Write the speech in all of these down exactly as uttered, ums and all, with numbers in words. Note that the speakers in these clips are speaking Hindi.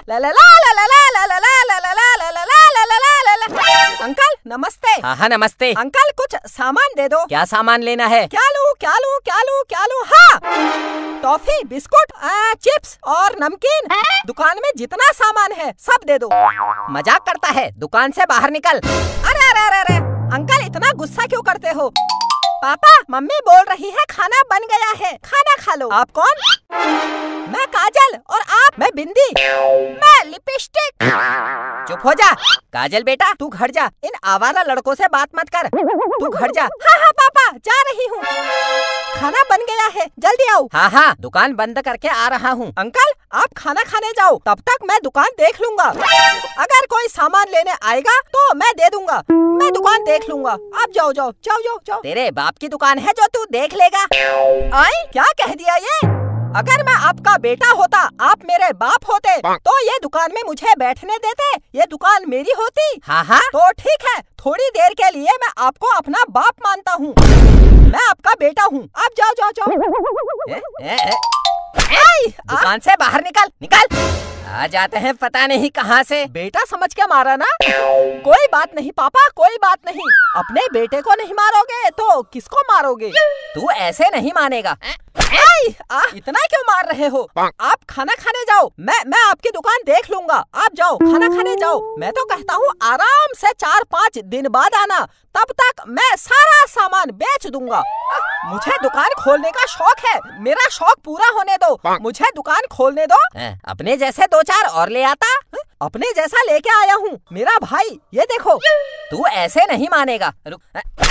ला ला ला ला ला ला ला ला ला ला ला ला ला ला ला ला ला ला। अंकल नमस्ते। हाँ हाँ नमस्ते। अंकल कुछ सामान दे दो। क्या सामान लेना है? क्या लूं क्या लूं क्या लूं क्या लूं? हाँ, टॉफी, बिस्कुट, चिप्स और नमकीन। दुकान में जितना सामान है सब दे दो। मजाक करता है, दुकान से बाहर निकल। अरे अरे अरे अरे अंकल इतना गुस्सा क्यों करते हो? पापा मम्मी बोल रही है खाना बन गया है, खाना खा लो। आप कौन? मैं काजल और आप? मैं बिंदी। मैं लिपस्टिक। चुप हो जा। काजल बेटा तू घर जा, इन आवारा लड़कों से बात मत कर। तू घर जा। हाँ हाँ पापा जा रही हूँ। खाना बन गया है, जल्दी आओ। हाँ हाँ दुकान बंद करके आ रहा हूँ। अंकल आप खाना खाने जाओ, तब तक मैं दुकान देख लूंगा। अगर कोई सामान लेने आएगा तो मैं दे दूंगा। मैं दुकान देख लूंगा। आप जाओ जाओ जाओ जाओ जाओ। तेरे बाप की दुकान है जो तू देख लेगा। आई क्या कह दिया ये? अगर मैं आपका बेटा होता, आप मेरे बाप होते, तो ये दुकान में मुझे बैठने देते, ये दुकान मेरी होती। हाँ हाँ तो ठीक है, थोड़ी देर के लिए मैं आपको अपना बाप मानता हूँ। मैं आपका बेटा हूँ। आप जाओ जाओ जाओ। ए, ए, ए, ए, दुकान से बाहर निकल निकल। आ जाते हैं पता नहीं कहाँ से। बेटा समझ के मारा ना? कोई बात नहीं पापा, कोई बात नहीं। अपने बेटे को नहीं मारोगे तो किसको मारोगे? तू ऐसे नहीं मानेगा। आई, आ, इतना क्यों मार रहे हो? आप खाना खाने जाओ, मैं मैं आपकी दुकान देख लूंगा। आप जाओ खाना खाने जाओ। मैं तो कहता हूँ आराम से चार पाँच दिन बाद आना, तब तक मैं सारा सामान बेच दूंगा। मुझे दुकान खोलने का शौक है, मेरा शौक पूरा होने दो। मुझे दुकान खोलने दो। अपने जैसे दो चार और ले आता। अपने जैसा लेके आया हूँ मेरा भाई, ये देखो। तू ऐसे नहीं मानेगा। रुक।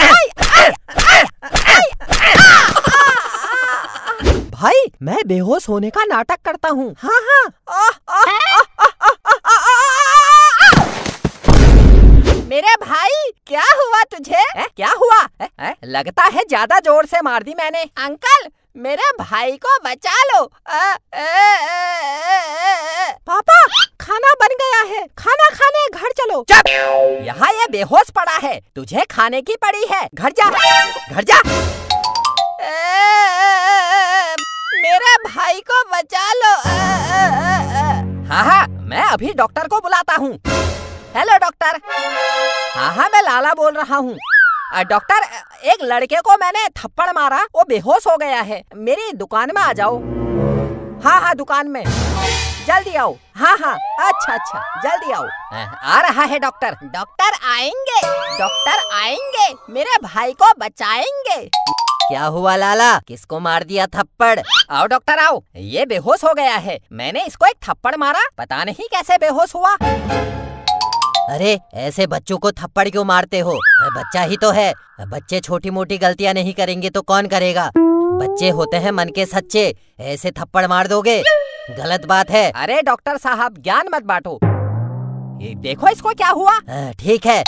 भाई मैं बेहोश होने का नाटक करता हूँ। हाँ हाँ। मेरे भाई क्या हुआ तुझे? ए, क्या हुआ? ए, ए, लगता है ज्यादा जोर से मार दी मैंने। अंकल मेरे भाई को बचा लो। आ, आ, आ, आ, पापा खाना बन गया है, खाना खाने घर चलो। चुप! यहाँ ये बेहोश पड़ा है, तुझे खाने की पड़ी है। घर जा घर जा। आ, मेरे भाई को बचा लो। हाँ हाँ मैं अभी डॉक्टर को बुलाता हूँ। Hello doctor. हाँ हाँ मैं लाला बोल रहा हूँ। डॉक्टर एक लड़के को मैंने थप्पड़ मारा, वो बेहोश हो गया है। मेरी दुकान में आ जाओ। हाँ हाँ दुकान में जल्दी आओ। हाँ हाँ अच्छा अच्छा जल्दी आओ। आ रहा है डॉक्टर। डॉक्टर आएंगे, डॉक्टर आएंगे, मेरे भाई को बचाएंगे। क्या हुआ लाला, किसको मार दिया थप्पड़? आओ डॉक्टर आओ। ये बेहोश हो गया है, मैंने इसको एक थप्पड़ मारा, पता नहीं कैसे बेहोश हुआ। अरे ऐसे बच्चों को थप्पड़ क्यों मारते हो? बच्चा ही तो है, बच्चे छोटी मोटी गलतियां नहीं करेंगे तो कौन करेगा? बच्चे होते हैं मन के सच्चे, ऐसे थप्पड़ मार दोगे? गलत बात है। अरे डॉक्टर साहब ज्ञान मत बांटो। ये देखो इसको क्या हुआ। ठीक है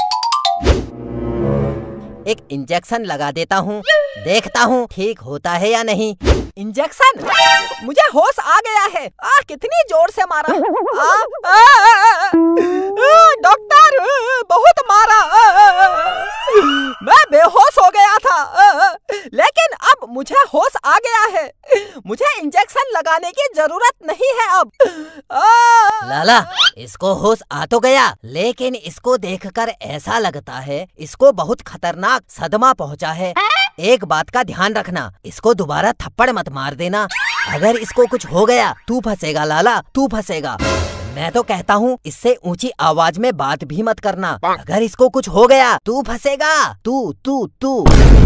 एक इंजेक्शन लगा देता हूँ, देखता हूँ ठीक होता है या नहीं। इंजेक्शन? मुझे होश आ गया है। आ, कितनी जोर से मारा। आ, आ, आ, आ, डॉक्टर बहुत मारा। मैं बेहोश हो गया था, लेकिन अब मुझे होश आ गया है। मुझे इंजेक्शन लगाने की जरूरत नहीं है अब। आ, लाला इसको होश आ तो गया, लेकिन इसको देखकर ऐसा लगता है इसको बहुत खतरनाक सदमा पहुंचा है। एक बात का ध्यान रखना, इसको दोबारा थप्पड़ मत मार देना। अगर इसको कुछ हो गया तू फंसेगा लाला, तू फंसेगा। मैं तो कहता हूँ इससे ऊंची आवाज में बात भी मत करना। अगर इसको कुछ हो गया तू फंसेगा। तू तू तू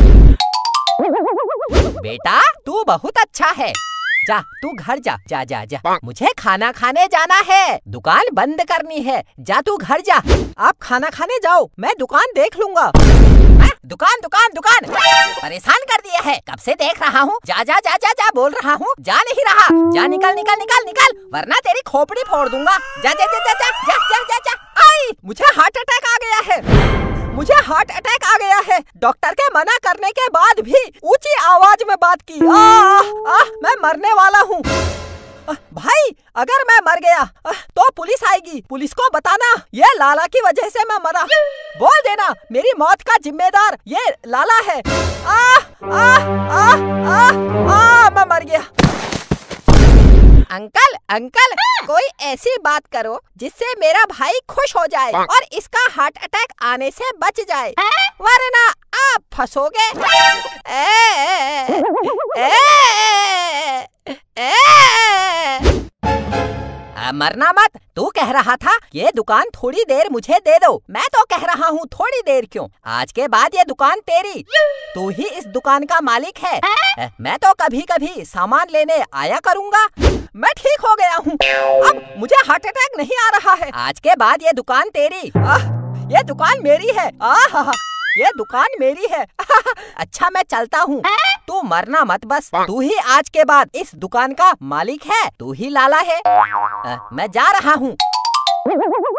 बेटा तू बहुत अच्छा है, जा तू घर जा जा जा जा। मुझे खाना खाने जाना है, दुकान बंद करनी है। जा तू घर जा। आप खाना खाने जाओ, मैं दुकान देख लूंगा। दुकान दुकान दुकान परेशान कर दिया है, कब से देख रहा हूँ। जा जा जा जा जा बोल रहा हूँ, जा नहीं रहा। जा निकल निकल निकल निकल, वरना तेरी खोपड़ी फोड़ दूंगा। जा जा जा जा जा जा जा जा जा। आई मुझे हार्ट अटैक आ गया है, मुझे हार्ट अटैक आ गया है। डॉक्टर के मना करने के बाद भी ऊंची आवाज में बात की। आ, आ, आ, मैं मरने वाला हूँ। भाई अगर मैं मर गया तो पुलिस आएगी, पुलिस को बताना ये लाला की वजह से मैं मरा। बोल देना मेरी मौत का जिम्मेदार ये लाला है। आ, आ, आ, आ, आ, मैं मर गया। अंकल अंकल कोई ऐसी बात करो जिससे मेरा भाई खुश हो जाए और इसका हार्ट अटैक आने से बच जाए, वरना आप फंसोगे। ए, ए, ए, ए, आ, मरना मत। तू कह रहा था ये दुकान थोड़ी देर मुझे दे दो। मैं तो कह रहा हूँ थोड़ी देर क्यों, आज के बाद ये दुकान तेरी। तू ही इस दुकान का मालिक है। मैं तो कभी कभी सामान लेने आया करूँगा। मैं ठीक हो गया हूँ, अब मुझे हार्ट अटैक नहीं आ रहा है। आज के बाद ये दुकान तेरी। आ, ये दुकान मेरी है। आ, ये दुकान मेरी है। अच्छा मैं चलता हूँ, तू मरना मत बस। तू ही आज के बाद इस दुकान का मालिक है, तू ही लाला है। मैं जा रहा हूँ।